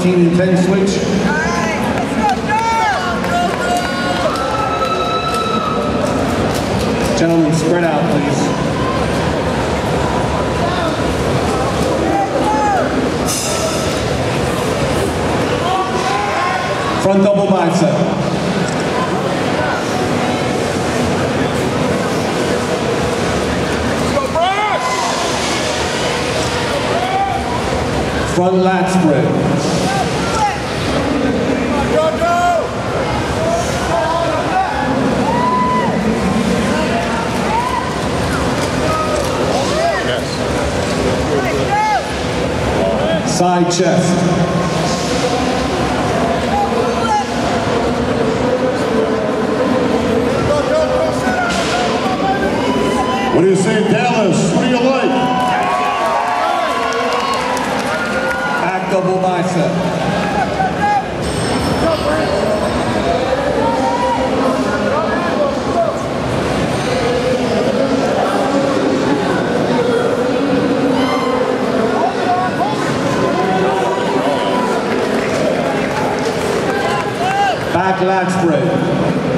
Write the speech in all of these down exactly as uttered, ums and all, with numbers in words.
fourteen and ten switch. Gentlemen, spread out, please. Front double bicep. Front lat spread. Side chest. What do you say, Dallas? What do you like? Back double bicep. Back lat spread.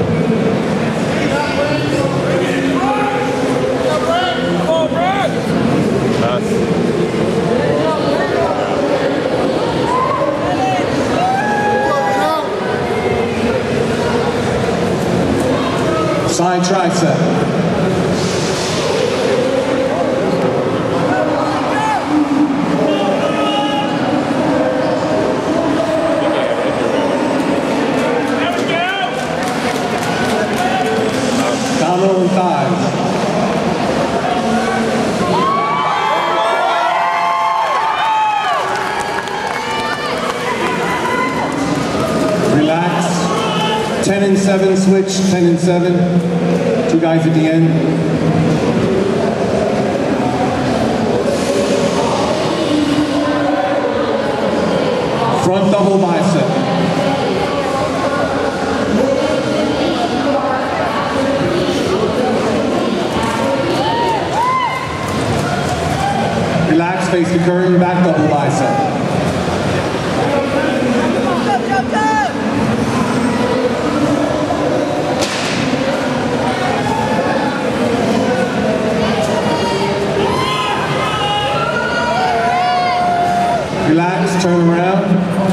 Side tricep. Collar and thighs. Relax. ten and seven switch, ten and seven. Two guys at the end. Front double bicep. Relax, face the curtain, back double bicep. Relax, turn around.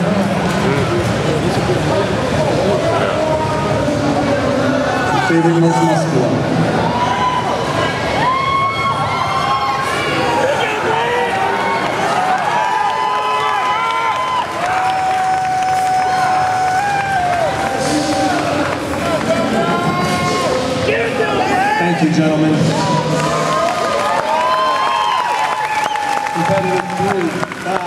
Favorite most muscular. Thank you, gentlemen. Competitive three.